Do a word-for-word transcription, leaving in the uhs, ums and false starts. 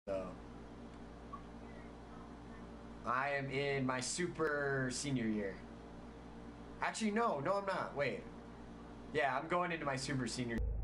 So I am in my super senior year. Actually, no, no, I'm not. Wait. Yeah, I'm going into my super senior.